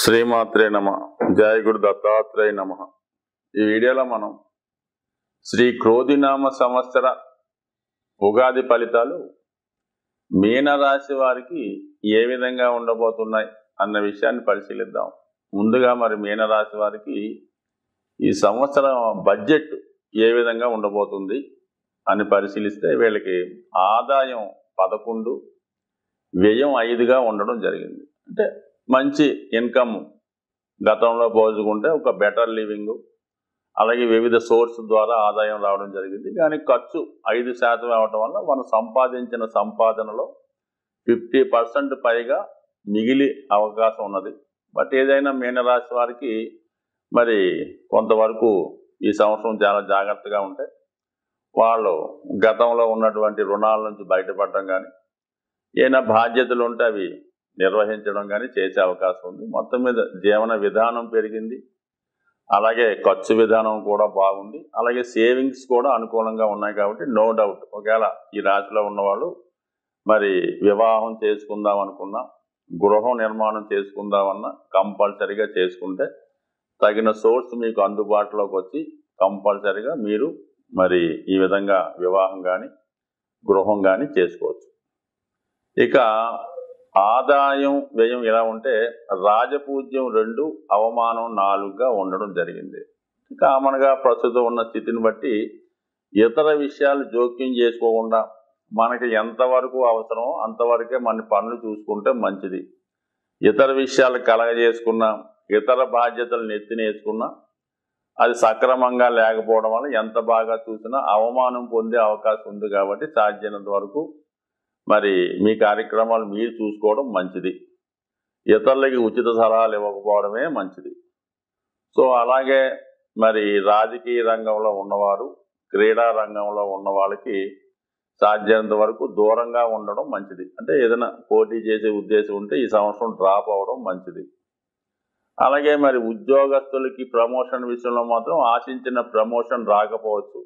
శ్రీమాత్రే నమ. జయ గురు దత్తాత్రేయ నమ. ఈ వీడియోలో మనం శ్రీ క్రోధినామ సంవత్సర ఉగాది ఫలితాలు మీనరాశి వారికి ఏ విధంగా ఉండబోతున్నాయి అన్న విషయాన్ని పరిశీలిద్దాం. ముందుగా మరి మీనరాశి వారికి ఈ సంవత్సరం బడ్జెట్ ఏ విధంగా ఉండబోతుంది అని పరిశీలిస్తే వీళ్ళకి ఆదాయం 11, వ్యయం 5గా ఉండడం జరిగింది. అంటే మంచి ఇన్కమ్ గతంలో పోల్చుకుంటే ఒక బెటర్ లివింగ్, అలాగే వివిధ సోర్స్ ద్వారా ఆదాయం రావడం జరిగింది. కానీ ఖర్చు 5% అవడం వల్ల మనం సంపాదించిన సంపాదనలో 50% పైగా మిగిలి అవకాశం ఉన్నది. బట్ ఏదైనా మీనరాశి వారికి మరి కొంతవరకు ఈ సంవత్సరం చాలా జాగ్రత్తగా ఉంటే వాళ్ళు గతంలో ఉన్నటువంటి రుణాల నుంచి బయటపడడం కానీ, ఏమైనా బాధ్యతలు ఉంటే అవి నిర్వహించడం కానీ చేసే అవకాశం ఉంది. మొత్తం మీద జీవన విధానం పెరిగింది, అలాగే ఖర్చు విధానం కూడా బాగుంది, అలాగే సేవింగ్స్ కూడా అనుకూలంగా ఉన్నాయి. కాబట్టి నో డౌట్ ఒకవేళ ఈ రాశిలో ఉన్నవాళ్ళు మరి వివాహం చేసుకుందాం అనుకున్నా, గృహం నిర్మాణం చేసుకుందామన్నా కంపల్సరీగా చేసుకుంటే తగిన సోర్స్ మీకు అందుబాటులోకి వచ్చి కంపల్సరీగా మీరు మరి ఈ విధంగా వివాహం కానీ గృహం కానీ చేసుకోవచ్చు. ఇక ఆదాయం వ్యయం ఎలా ఉంటే రాజపూజ్యం 2, అవమానం 4గా ఉండడం జరిగింది. కామన్గా ప్రస్తుతం ఉన్న స్థితిని బట్టి ఇతర విషయాలు జోక్యం చేసుకోకుండా మనకి ఎంతవరకు అవసరమో అంతవరకే మన పనులు చూసుకుంటే మంచిది. ఇతర విషయాలు కలగజేసుకున్నా, ఇతర బాధ్యతలు నెత్తినేసుకున్నా అది సక్రమంగా లేకపోవడం వల్ల ఎంత బాగా చూసినా అవమానం పొందే అవకాశం ఉంది. కాబట్టి సాధ్యమైనంత వరకు మరి మీ కార్యక్రమాలు మీరు చూసుకోవడం మంచిది. ఇతరులకి ఉచిత సలహాలు ఇవ్వకపోవడమే మంచిది. సో అలాగే మరి రాజకీయ రంగంలో ఉన్నవారు, క్రీడా రంగంలో ఉన్న వాళ్ళకి సాధ్యమైనంత వరకు దూరంగా ఉండడం మంచిది. అంటే ఏదైనా పోటీ చేసే ఉద్దేశం ఉంటే ఈ సంవత్సరం డ్రాప్ అవ్వడం మంచిది. అలాగే మరి ఉద్యోగస్తులకి ప్రమోషన్ విషయంలో మాత్రం ఆశించిన ప్రమోషన్ రాకపోవచ్చు.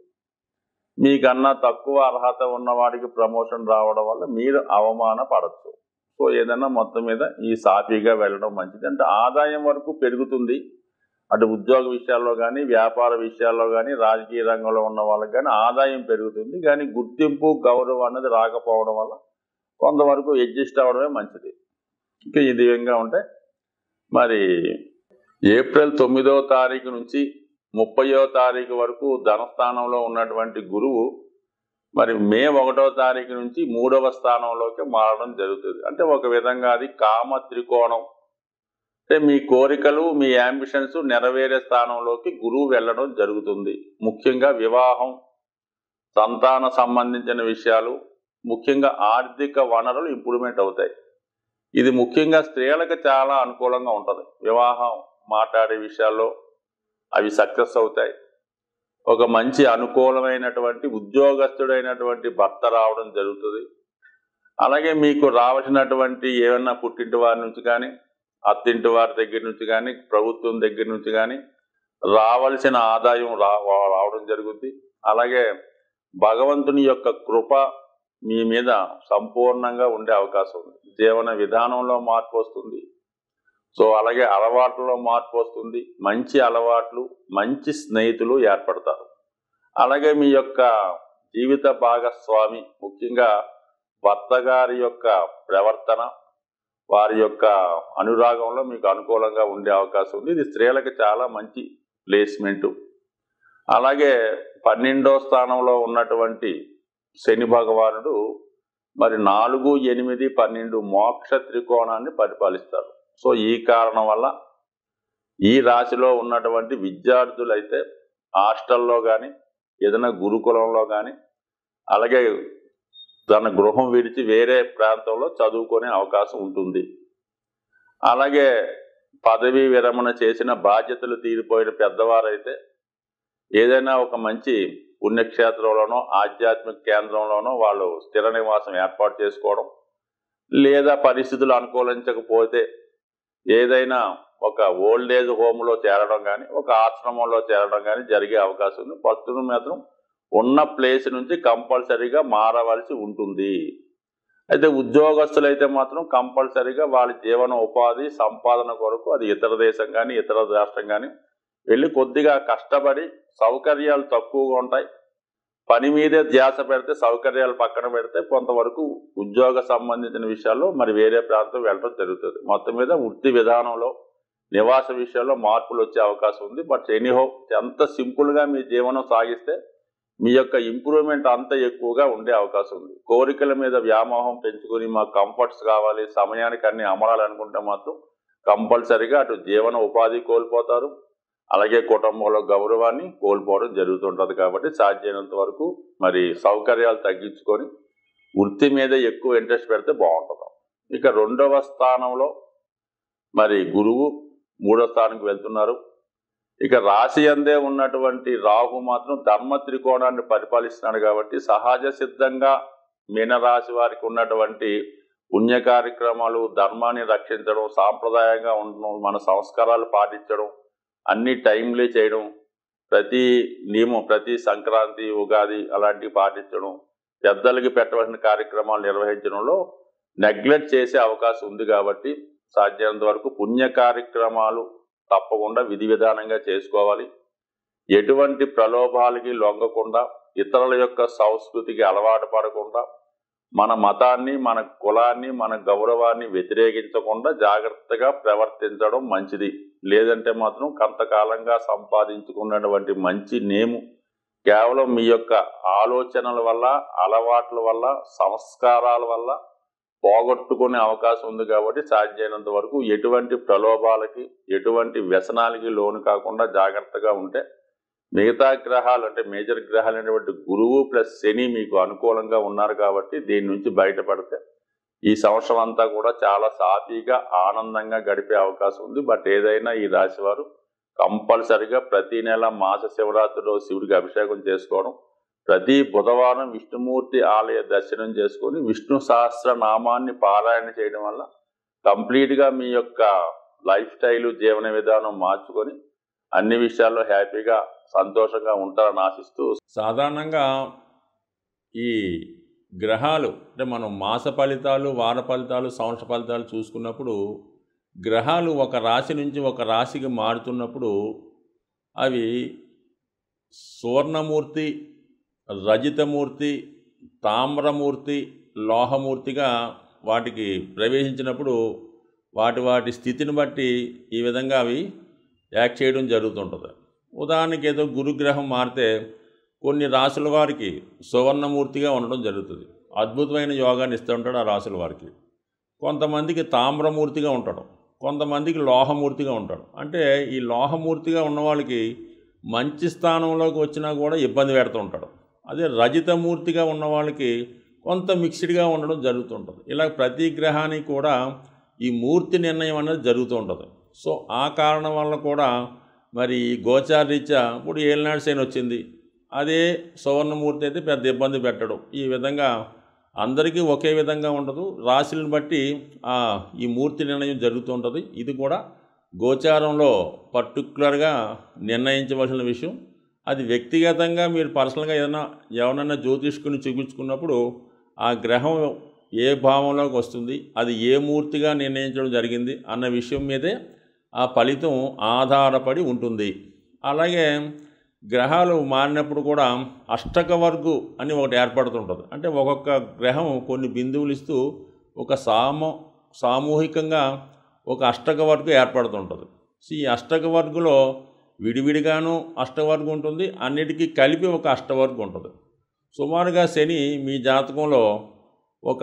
మీకన్నా తక్కువ అర్హత ఉన్నవాడికి ప్రమోషన్ రావడం వల్ల మీరు అవమానపడచ్చు. సో ఏదైనా మొత్తం మీద ఈ సాఫీగా వెళ్ళడం మంచిది. అంటే ఆదాయం వరకు పెరుగుతుంది, అటు ఉద్యోగ విషయాల్లో కానీ, వ్యాపార విషయాల్లో కానీ, రాజకీయ రంగంలో ఉన్న వాళ్ళకి కానీ ఆదాయం పెరుగుతుంది. కానీ గుర్తింపు, గౌరవం అన్నది రాకపోవడం వల్ల కొంతవరకు అడ్జస్ట్ అవ్వడమే మంచిది. ఇంకా ఈ విధంగా ఉంటే మరి ఏప్రిల్ 9వ తారీఖు నుంచి 30వ తారీఖు వరకు ధనస్థానంలో ఉన్నటువంటి గురువు మరి మే 1వ తారీఖు నుంచి 3వ స్థానంలోకి మారడం జరుగుతుంది. అంటే ఒక విధంగా అది కామ త్రికోణం. అంటే మీ కోరికలు, మీ యాంబిషన్స్ నెరవేరే స్థానంలోకి గురువు వెళ్ళడం జరుగుతుంది. ముఖ్యంగా వివాహం, సంతాన సంబంధించిన విషయాలు, ముఖ్యంగా ఆర్థిక వనరులు ఇంప్రూవ్మెంట్ అవుతాయి. ఇది ముఖ్యంగా స్త్రీలకు చాలా అనుకూలంగా ఉంటుంది. వివాహం మాట్లాడే విషయాల్లో అవి సక్సెస్ అవుతాయి. ఒక మంచి అనుకూలమైనటువంటి ఉద్యోగస్తుడైనటువంటి భర్త రావడం జరుగుతుంది. అలాగే మీకు రావాల్సినటువంటి ఏమన్నా పుట్టింటి వారి నుంచి కానీ, అత్తింటి వారి దగ్గర నుంచి కానీ, ప్రభుత్వం దగ్గర నుంచి కానీ రావాల్సిన ఆదాయం రావడం జరుగుతుంది. అలాగే భగవంతుని యొక్క కృప మీ మీద సంపూర్ణంగా ఉండే అవకాశం ఉంది. జీవన విధానంలో మార్పు వస్తుంది. సో అలాగే అలవాట్లలో మార్పు వస్తుంది. మంచి అలవాట్లు, మంచి స్నేహితులు ఏర్పడతారు. అలాగే మీ యొక్క జీవిత భాగస్వామి, ముఖ్యంగా భర్త గారి యొక్క ప్రవర్తన, వారి యొక్క అనురాగంలో మీకు అనుకూలంగా ఉండే అవకాశం ఉంది. ఇది స్త్రీలకు చాలా మంచి ప్లేస్మెంటు. అలాగే 12వ స్థానంలో ఉన్నటువంటి శని భగవానుడు మరి 4, 8, 12 మోక్ష త్రికోణాన్ని పరిపాలిస్తారు. సో ఈ కారణం వల్ల ఈ రాశిలో ఉన్నటువంటి విద్యార్థులైతే హాస్టల్లో కానీ, ఏదైనా గురుకులంలో కానీ, అలాగే తన గృహం విడిచి వేరే ప్రాంతంలో చదువుకునే అవకాశం ఉంటుంది. అలాగే పదవీ విరమణ చేసిన, బాధ్యతలు తీరిపోయిన పెద్దవారైతే ఏదైనా ఒక మంచి పుణ్యక్షేత్రంలోనో, ఆధ్యాత్మిక కేంద్రంలోనో వాళ్ళు స్థిర నివాసం ఏర్పాటు చేసుకోవడం, లేదా పరిస్థితులు అనుకూలించకపోతే ఏదైనా ఒక ఓల్డ్ ఏజ్ హోమ్లో చేరడం కానీ, ఒక ఆశ్రమంలో చేరడం కానీ జరిగే అవకాశం ఉంది. ప్రస్తుతం మాత్రం ఉన్న ప్లేస్ నుంచి కంపల్సరీగా మారవలసి ఉంటుంది. అయితే ఉద్యోగస్తులైతే మాత్రం కంపల్సరీగా వాళ్ళ జీవన ఉపాధి సంపాదన కొరకు అది ఇతర దేశం కానీ ఇతర రాష్ట్రం కానీ వెళ్ళి కొద్దిగా కష్టపడి, సౌకర్యాలు తక్కువగా ఉంటాయి, పని మీదే ధ్యాస పెడితే, సౌకర్యాలు పక్కన పెడితే కొంతవరకు ఉద్యోగ సంబంధించిన విషయాల్లో మరి వేరే ప్రాంతం వెళ్ళడం జరుగుతుంది. మొత్తం మీద వృత్తి విధానంలో, నివాస విషయాల్లో మార్పులు వచ్చే అవకాశం ఉంది. బట్ ఎనీహో ఎంత సింపుల్గా మీ జీవనం సాగిస్తే మీ యొక్క ఇంప్రూవ్మెంట్ అంత ఎక్కువగా ఉండే అవకాశం ఉంది. కోరికల మీద వ్యామోహం పెంచుకొని మాకు కంఫర్ట్స్ కావాలి, సమయానికి అన్ని అమరాలనుకుంటే మాత్రం కంపల్సరీగా అటు జీవన ఉపాధి కోల్పోతారు, అలాగే కుటుంబంలో గౌరవాన్ని కోల్పోవడం జరుగుతుంటుంది. కాబట్టి సాధ్యమైనంత వరకు మరి సౌకర్యాలు తగ్గించుకొని వృత్తి మీద ఎక్కువ ఇంట్రెస్ట్ పెడితే బాగుంటుంది. ఇక రెండవ స్థానంలో మరి గురువు 3వ స్థానానికి వెళ్తున్నారు. ఇక రాశి అందే ఉన్నటువంటి రాహు మాత్రం ధర్మ త్రికోణాన్ని పరిపాలిస్తున్నాడు. కాబట్టి సహజ సిద్ధంగా మీనరాశి వారికి ఉన్నటువంటి పుణ్య కార్యక్రమాలు, ధర్మాన్ని రక్షించడం, సాంప్రదాయంగా ఉండడం, మన సంస్కారాలు పాటించడం, అన్ని టైంలీ చేయడం, ప్రతి నియమం, ప్రతి సంక్రాంతి, ఉగాది అలాంటివి పాటించడం, పెద్దలకి పెట్టవలసిన కార్యక్రమాలు నిర్వహించడంలో నెగ్లెక్ట్ చేసే అవకాశం ఉంది. కాబట్టి సాధ్యమైనంత వరకు పుణ్య కార్యక్రమాలు తప్పకుండా విధి విధానంగా చేసుకోవాలి. ఎటువంటి ప్రలోభాలకి లొంగకుండా, ఇతరుల యొక్క సంస్కృతికి అలవాటు పడకుండా, మన మతాన్ని, మన కులాన్ని, మన గౌరవాన్ని వ్యతిరేకించకుండా జాగ్రత్తగా ప్రవర్తించడం మంచిది. లేదంటే మాత్రం కొంతకాలంగా సంపాదించుకున్నటువంటి మంచి నేము కేవలం మీ యొక్క ఆలోచనల వల్ల, అలవాట్ల వల్ల, సంస్కారాల వల్ల పోగొట్టుకునే అవకాశం ఉంది. కాబట్టి సాధ్యమైనంత వరకు ఎటువంటి ప్రలోభాలకి, ఎటువంటి వ్యసనాలకి లోను కాకుండా జాగ్రత్తగా ఉంటే మిగతా గ్రహాలు అంటే మేజర్ గ్రహాలు అనేటువంటి గురువు ప్లస్ శని మీకు అనుకూలంగా ఉన్నారు. కాబట్టి దీని నుంచి బయటపడితే ఈ సంవత్సరం అంతా కూడా చాలా సాఫీగా ఆనందంగా గడిపే అవకాశం ఉంది. బట్ ఏదైనా ఈ రాశి వారు కంపల్సరిగా ప్రతి నెల మాస శివరాత్రి రోజు శివుడికి అభిషేకం చేసుకోవడం, ప్రతి బుధవారం విష్ణుమూర్తి ఆలయ దర్శనం చేసుకొని విష్ణు సహస్రనామాన్ని పారాయణ చేయడం వల్ల కంప్లీట్గా మీ యొక్క లైఫ్ స్టైలు, జీవన విధానం మార్చుకొని అన్ని విషయాల్లో హ్యాపీగా సంతోషంగా ఉంటారని ఆశిస్తూ, సాధారణంగా ఈ గ్రహాలు అంటే మనం మాస ఫలితాలు, వార ఫలితాలు, సంవత్సర ఫలితాలు చూసుకున్నప్పుడు గ్రహాలు ఒక రాశి నుంచి ఒక రాశికి మారుతున్నప్పుడు అవి సువర్ణమూర్తి, రజితమూర్తి, తామ్రమూర్తి, లోహమూర్తిగా వాటికి ప్రవేశించినప్పుడు వాటి స్థితిని బట్టి ఈ విధంగా అవి యాక్ట్ చేయడం జరుగుతుంటుంది. ఉదాహరణకి ఏదో గురుగ్రహం మారితే కొన్ని రాశుల వారికి సువర్ణమూర్తిగా ఉండడం జరుగుతుంది, అద్భుతమైన యోగాన్ని ఇస్తూ ఉంటాడు ఆ రాశుల వారికి. కొంతమందికి తామ్రమూర్తిగా ఉంటాడు, కొంతమందికి లోహమూర్తిగా ఉంటాడు. అంటే ఈ లోహమూర్తిగా ఉన్న వాళ్ళకి మంచి స్థానంలోకి వచ్చినా కూడా ఇబ్బంది పెడుతూ ఉంటాడు. అదే రజితమూర్తిగా ఉన్న వాళ్ళకి కొంత మిక్స్డ్గా ఉండడం జరుగుతుంటుంది. ఇలా ప్రతి గ్రహానికి కూడా ఈ మూర్తి నిర్ణయం అనేది జరుగుతూ ఉంటుంది. సో ఆ కారణం వల్ల కూడా మరి గోచార రీత్యా ఇప్పుడు ఏలినాడు శని వచ్చింది, అదే సువర్ణమూర్తి అయితే పెద్ద ఇబ్బంది పెట్టడం. ఈ విధంగా అందరికీ ఒకే విధంగా ఉండదు, రాశులను బట్టి ఈ మూర్తి నిర్ణయం జరుగుతూ ఉంటుంది. ఇది కూడా గోచారంలో పర్టికులర్గా నిర్ణయించవలసిన విషయం. అది వ్యక్తిగతంగా మీరు పర్సనల్గా ఎవరన్నా జ్యోతిష్కుని చూపించుకున్నప్పుడు ఆ గ్రహం ఏ భావంలోకి వస్తుంది, అది ఏ మూర్తిగా నిర్ణయించడం జరిగింది అన్న విషయం మీదే ఆ ఫలితం ఆధారపడి ఉంటుంది. అలాగే గ్రహాలు మారినప్పుడు కూడా అష్టక వర్గు అని ఒకటి ఏర్పడుతుంటుంది. అంటే ఒక్కొక్క గ్రహం కొన్ని బిందువులు ఇస్తూ ఒక సామూహికంగా ఒక అష్టక వర్గు ఏర్పడుతుంటుంది. సో ఈ అష్టక వర్గులో విడివిడిగాను అష్టవర్గం ఉంటుంది, అన్నిటికీ కలిపి ఒక అష్టవర్గం ఉంటుంది. సుమారుగా శని మీ జాతకంలో ఒక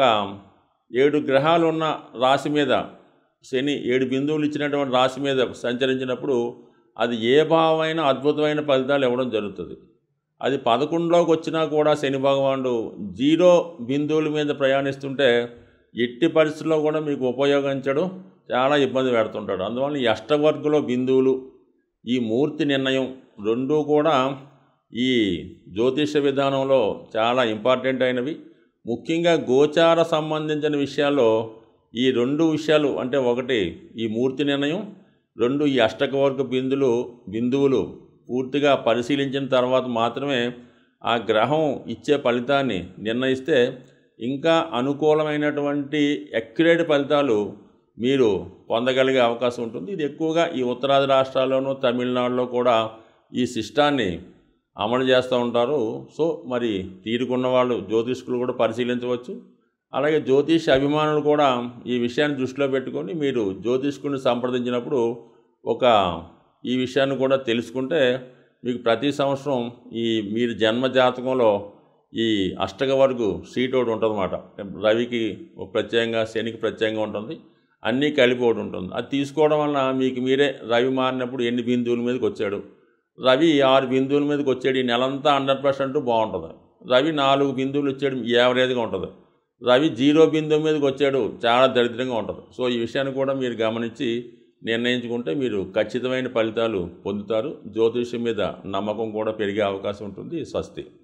7 గ్రహాలు ఉన్న రాశి మీద, శని 7 బిందువులు ఇచ్చినటువంటి రాశి మీద సంచరించినప్పుడు అది ఏ భావమైన అద్భుతమైన ఫలితాలు ఇవ్వడం జరుగుతుంది. అది 11లోకి వచ్చినా కూడా శని భగవానుడు 0 బిందువుల మీద ప్రయాణిస్తుంటే ఎట్టి పరిస్థితుల్లో కూడా మీకు ఉపయోగించడం చాలా ఇబ్బంది పెడుతుంటాడు. అందువల్ల ఈ అష్టవర్గులో బిందువులు, ఈ మూర్తి నిర్ణయం రెండూ కూడా ఈ జ్యోతిష విధానంలో చాలా ఇంపార్టెంట్ అయినవి. ముఖ్యంగా గోచార సంబంధించిన విషయాల్లో ఈ 2 విషయాలు అంటే ఒకటి ఈ మూర్తి నిర్ణయం, 2 ఈ అష్టకవర్గ బిందువులు పూర్తిగా పరిశీలించిన తర్వాత మాత్రమే ఆ గ్రహం ఇచ్చే ఫలితాన్ని నిర్ణయిస్తే ఇంకా అనుకూలమైనటువంటి అక్యురేట్ ఫలితాలు మీరు పొందగలిగే అవకాశం ఉంటుంది. ఇది ఎక్కువగా ఈ ఉత్తరాది రాష్ట్రాల్లోనూ తమిళనాడులో కూడా ఈ సిస్టాన్ని అమలు చేస్తూ ఉంటారు. సో మరి తీరుకున్న వాళ్ళు జ్యోతిష్కులు కూడా పరిశీలించవచ్చు. అలాగే జ్యోతిష్ అభిమానులు కూడా ఈ విషయాన్ని దృష్టిలో పెట్టుకొని మీరు జ్యోతిష్కుడిని సంప్రదించినప్పుడు ఈ విషయాన్ని కూడా తెలుసుకుంటే మీకు ప్రతి సంవత్సరం మీరు జన్మ జాతకంలో ఈ అష్టక వర్గు సీట్ ఒకటి ఉంటుందన్నమాట. రవికి ప్రత్యేకంగా, శనికి ప్రత్యేకంగా ఉంటుంది, అన్నీ కలిపి ఒకటి ఉంటుంది. అది తీసుకోవడం వలన మీకు మీరే రవి మారినప్పుడు ఎన్ని బిందువుల మీదకి వచ్చాడు, రవి 6 బిందువుల మీదకి వచ్చాడు, ఈ నెలంతా 100% బాగుంటుంది. రవి 4 బిందువులు వచ్చాడు, యావరేజ్గా ఉంటుంది. రవి 0 బిందువు మీదకి వచ్చాడు, చాలా దరిద్రంగా ఉంటుంది. సో ఈ విషయాన్ని కూడా మీరు గమనించి నిర్ణయించుకుంటే మీరు ఖచ్చితమైన ఫలితాలు పొందుతారు. జ్యోతిష్యం మీద నమ్మకం కూడా పెరిగే అవకాశం ఉంటుంది. స్వస్తి.